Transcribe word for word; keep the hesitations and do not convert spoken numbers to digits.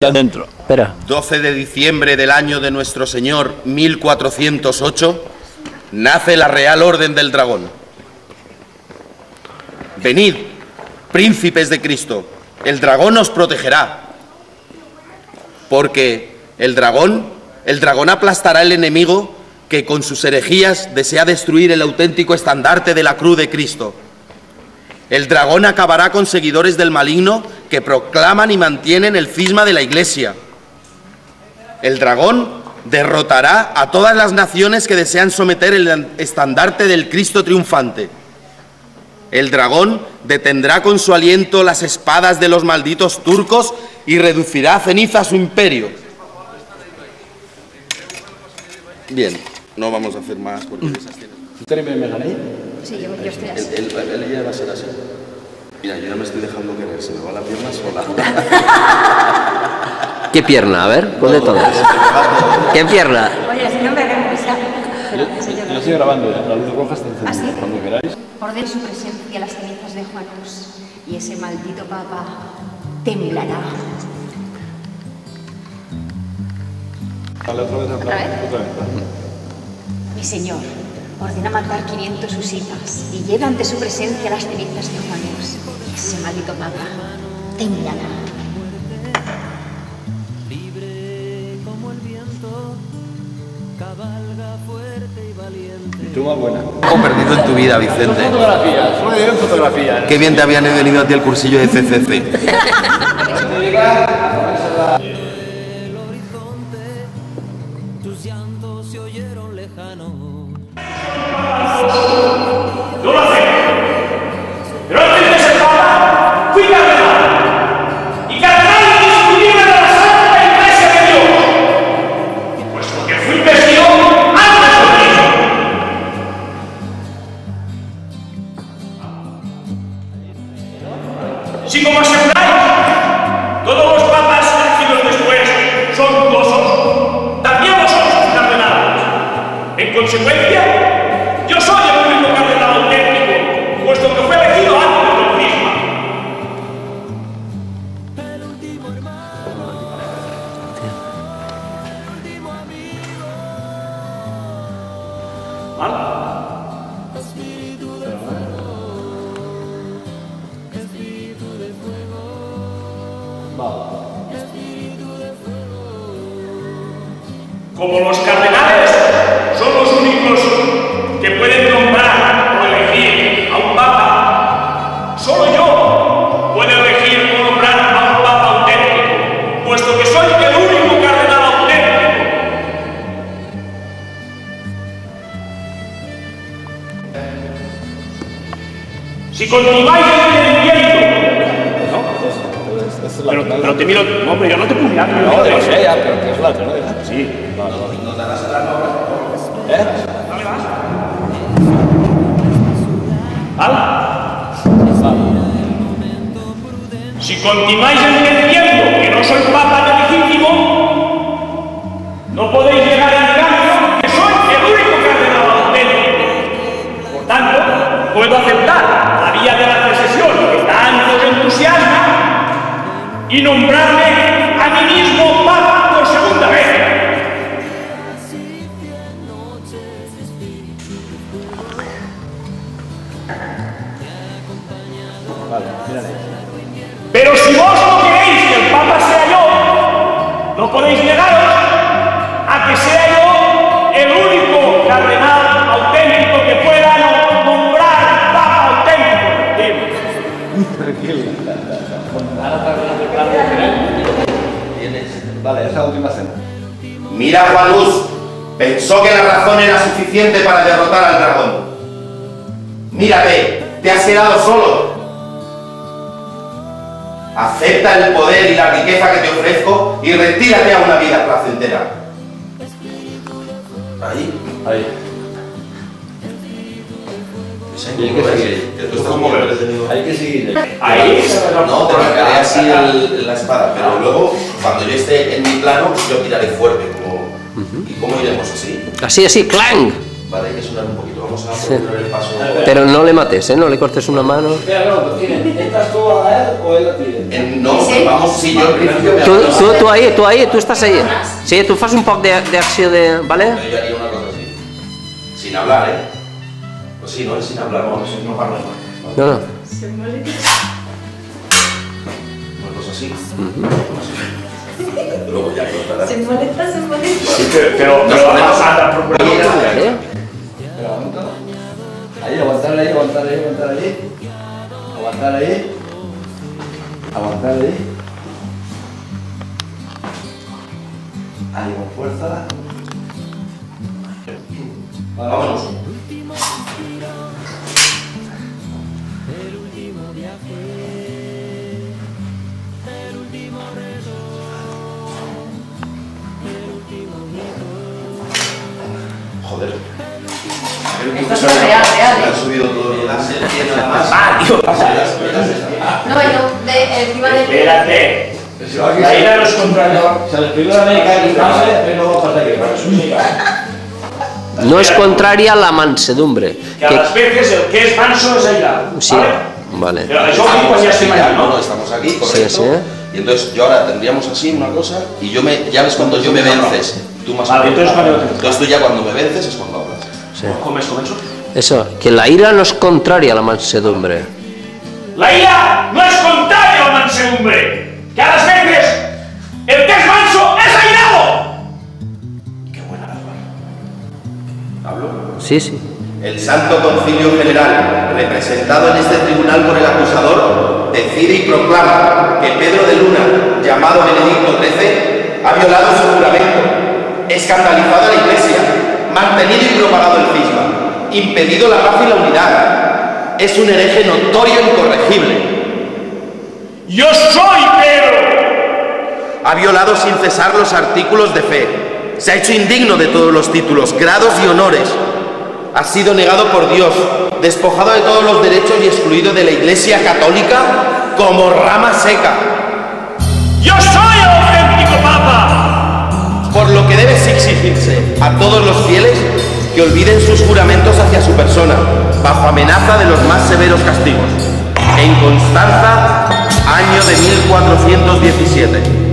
Adentro. Espera. doce de diciembre del año de nuestro Señor mil cuatrocientos ocho, nace la Real Orden del Dragón. Venid, príncipes de Cristo, el dragón os protegerá. Porque el dragón, el dragón aplastará al enemigo que con sus herejías desea destruir el auténtico estandarte de la cruz de Cristo. El dragón acabará con seguidores del maligno que proclaman y mantienen el cisma de la Iglesia. El dragón derrotará a todas las naciones que desean someter el estandarte del Cristo triunfante. El dragón detendrá con su aliento las espadas de los malditos turcos y reducirá a ceniza su imperio. Bien, no vamos a hacer más porque esas tienen... ¿Me gané? Sí, yo, yo estoy así. El, el, el ya va a ser así. Mira, yo ya me estoy dejando querer, se me va la pierna sola. ¿Qué pierna? A ver, ¿cuál de todas? ¿Qué pierna? Oye, si no me vemos ya. Yo, yo estoy grabando ya, la luz roja está encendida. ¿Ah, sí? Cuando queráis. Ordeno su presencia a las cenizas de Juanos y ese maldito papa temblará. Vale, otra vez, ¿Otra vez? Otra vez. Mi señor ordena matar quinientos husitas y lleva ante su presencia las cenizas de Juanos y ese maldito papa temblará. Y tú más buena. ¿Cómo perdido en tu vida, Vicente? Fotografías, muy bien fotografías. Qué bien te habían venido a ti el cursillo de C C C. ¡No lo sé! ¡Pero antes de ser papa, fui cardenal! ¡Y cardenal indiscutible de la Santa Iglesia de Dios! Puesto que fui investido antes de Cristo. Si como aseguráis, todos los papas elegidos después son dudosos, también vosotros sois cardenales. En consecuencia, yo soy el único cardenal auténtico, puesto que fue elegido antes del cisma. ¿Vale? Como los cardenales son los únicos que pueden nombrar o elegir a un papa, solo yo puedo elegir o nombrar a un papa auténtico, puesto que soy el único cardenal auténtico. Si continuáis entendiendo, ¿No? Esta es la pero, tonalidad. pero te miro, no, hombre, yo no te puedo mirar, No, no, no sé ya, pero que es la tonalidad. Sí. ¿Eh? ¿Vale? Si continuáis entendiendo que no soy papa legítimo, no podéis llegar al cambio que soy el único cardenal auténtico. Por tanto, puedo aceptar la vía de la procesión que tanto os entusiasma y nombrarme a mí mismo papa por segunda vez. Vale, mírale. Pero si vos no queréis que el papa sea yo, no podéis negaros a que sea yo el único cardenal auténtico que pueda no- nombrar papa auténtico. Tranquilo. Ahora está con el teclado diferente. Vale, esa última cena. Mira, Juanus, pensó que la razón era suficiente para derrotar al dragón. Mírate, te has quedado solo. Acepta el poder y la riqueza que te ofrezco y retírate a una vida placentera. Ahí. Ahí. Sí, Y hay que seguir. ¿Cómo ves? Hay que seguir. Ahí. No, te marcaré así el- la espada, pero luego, cuando yo esté en mi plano, yo tiraré fuerte. Como... ¿Y cómo iremos así? Así, así, clang. Vale, hay que sonar un poquito. vamos a poner el paso. Pero no le mates, ¿eh? No le cortes una mano. Espera, no, pues tiene, ¿estás tú a él o él a ti? En- no, vamos, sí, yo al principio me Tu, hago- tu, tu ahí, tu ahí, tu estàs ahí. Sí, tu fas un poc de- d'acció de... Vale? Yo haría una cosa así. Sin hablar, ¿eh? Pues sí, no es sin hablar, vamos, no parlo más. No, no. Una cosa así. Luego ya cortarás. Se molesta, se molesta. Sí, pero, pero, pero vamos a andar por ¿Vale? Espera, aguanta. Ahí, aguantar ahí, aguantar ahí, aguantar ahí. Aguantar ahí. Aguantar ahí. Ahí, con fuerza. Vale, Vámonos. Joder. Esto es real, real, Me han ¿eh? subido todo el láser, tiene nada más. Ah, tío. No, no, de, encima de... Espérate. Si va aquí, La ira no es contra... se le pidió la América y pase, pero no va a pasar aquí. Para su única. No es contraria a la mansedumbre. Que a Que- las veces el que es manso es airado. Sí, ¿vale? vale. Pero això ho dic quan ja estem allà, No, no, no? estamos aquí, correcto. Sí, sí. Y entonces yo ahora tendríamos así una cosa y yo me, ya ves cuando yo me vences, tú más Vale, entonces cuando- entonces tú ya cuando me vences es cuando hablas. Sí. Com és, començo? Eso, que la ira no es contraria a la mansedumbre. La ira no es contraria a la mansedumbre. Que a las veces el que es manso es airado. Qué buena la ¿Hablo? Sí, sí. El Santo Concilio General, representado en este tribunal por el acusador, decide y proclama que Pedro de Luna, llamado Benedicto trece, ha violado su juramento, escandalizado a la Iglesia, mantenido y propagado el cisma, impedido la paz y la unidad. Es un hereje notorio e incorregible. Yo soy Pedro. Ha violado sin cesar los artículos de fe. Se ha hecho indigno de todos los títulos, grados y honores. Ha sido negado por Dios, despojado de todos los derechos y excluido de la Iglesia Católica como rama seca. Yo soy el auténtico Papa. Por lo que debe exigirse a todos los fieles que olviden sus juramentos hacia su persona, bajo amenaza de los más severos castigos. En Constanza, año de mil cuatrocientos diecisiete.